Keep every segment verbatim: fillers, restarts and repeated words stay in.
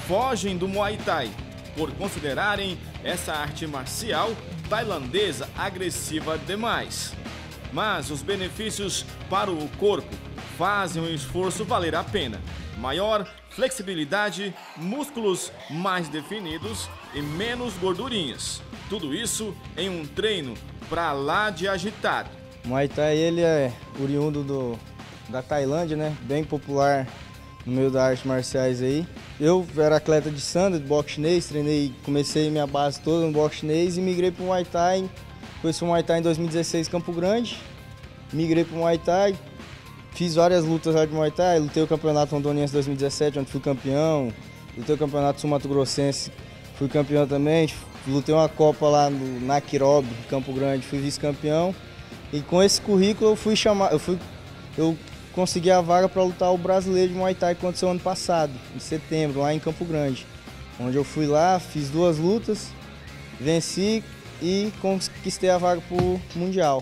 fogem do Muay Thai por considerarem essa arte marcial tailandesa agressiva demais. Mas os benefícios para o corpo fazem o esforço valer a pena. Maior flexibilidade, músculos mais definidos e menos gordurinhas. Tudo isso em um treino pra lá de agitado. O Muay Thai ele é oriundo do, da Tailândia, né? Bem popular no meio das artes marciais aí. Eu era atleta de Sanda, de boxe chinês, treinei, comecei minha base toda no boxe chinês e migrei para o Muay Thai. Conheci o Muay Thai em dois mil e dezesseis em Campo Grande, migrei para o Muay Thai, fiz várias lutas lá de Muay Thai, lutei o campeonato rondoniense dois mil e dezessete, onde fui campeão, lutei o campeonato sul-mato-grossense, fui campeão também, lutei uma Copa lá no Naquirob, Campo Grande, fui vice-campeão. E com esse currículo eu fui chamar, eu fui, eu consegui a vaga para lutar o brasileiro de Muay Thai que aconteceu ano passado, em setembro, lá em Campo Grande. Onde eu fui lá, fiz duas lutas, venci e conquistei a vaga para o Mundial.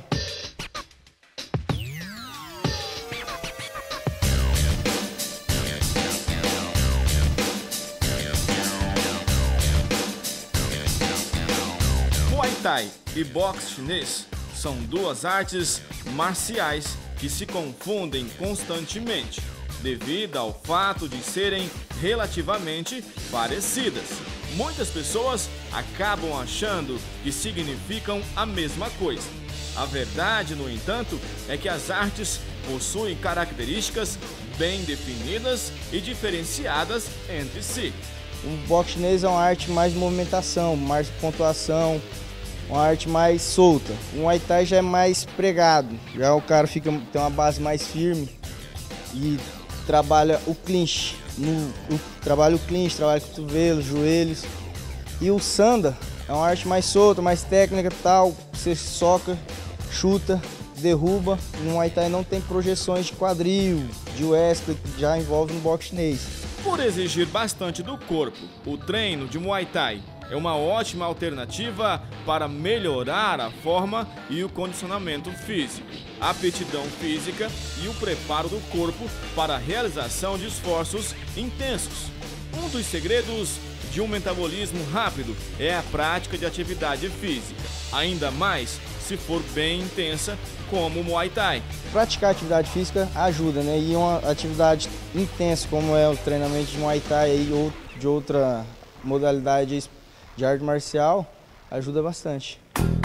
Muay Thai e boxe chinês são duas artes marciais que se confundem constantemente, devido ao fato de serem relativamente parecidas. Muitas pessoas acabam achando que significam a mesma coisa. A verdade, no entanto, é que as artes possuem características bem definidas e diferenciadas entre si. O boxe chinês é uma arte mais de movimentação, mais de pontuação, uma arte mais solta. O Muay Thai já é mais pregado, já o cara fica, tem uma base mais firme e trabalha o clinch, no, o, trabalha o clinch, trabalha cotovelos, joelhos. E o Sanda é uma arte mais solta, mais técnica e tal, você soca, chuta, derruba. No Muay Thai não tem projeções de quadril, de Wesley, que já envolve no boxe chinês. Por exigir bastante do corpo, o treino de Muay Thai é uma ótima alternativa para melhorar a forma e o condicionamento físico, a aptidão física e o preparo do corpo para a realização de esforços intensos. Um dos segredos de um metabolismo rápido é a prática de atividade física, ainda mais se for bem intensa, como o Muay Thai. Praticar atividade física ajuda, né? E uma atividade intensa, como é o treinamento de Muay Thai ou de outra modalidade de arte marcial, ajuda bastante.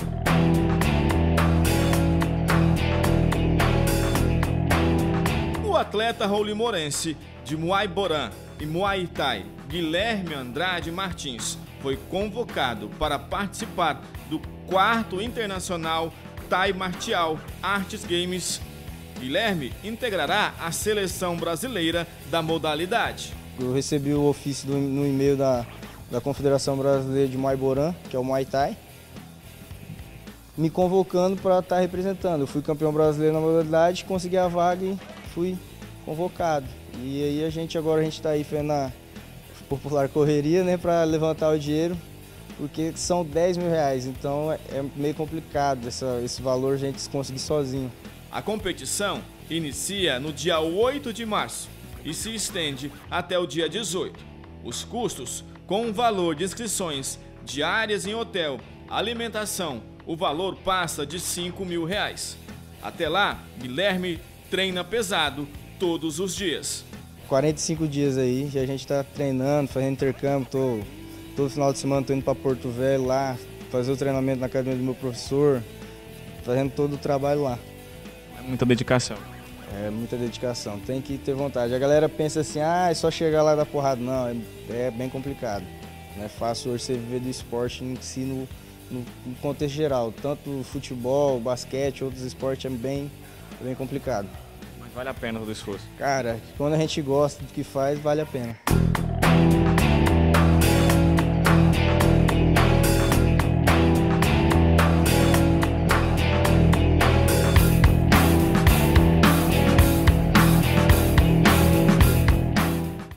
O atleta roulimorense de Muay Boran e Muay Thai, Guilherme Andrade Martins, foi convocado para participar do quarto Internacional Thai Martial Arts Games. Guilherme integrará a seleção brasileira da modalidade. Eu recebi o ofício do, no e-mail da, da Confederação Brasileira de Muay Boran, que é o Muay Thai, me convocando para estar representando. Eu fui campeão brasileiro na modalidade, consegui a vaga e fui convocado. E aí a gente agora a gente está aí fazendo a popular correria, né, para levantar o dinheiro, porque são dez mil reais, então é meio complicado essa, esse valor a gente conseguir sozinho. A competição inicia no dia oito de março e se estende até o dia dezoito. Os custos, com o valor de inscrições diárias em hotel, alimentação, o valor passa de cinco mil reais. Até lá, Guilherme treina pesado todos os dias. quarenta e cinco dias aí, já a gente está treinando, fazendo intercâmbio, tô, todo final de semana estou indo para Porto Velho lá, fazer o treinamento na academia do meu professor, fazendo todo o trabalho lá. É muita dedicação. É muita dedicação, tem que ter vontade. A galera pensa assim, ah, é só chegar lá e dar porrada. Não, é, é bem complicado. Não é fácil hoje você viver do esporte em si no, no, no contexto geral. Tanto futebol, basquete, outros esportes é bem, é bem complicado. Mas vale a pena todo o esforço. Cara, quando a gente gosta do que faz, vale a pena.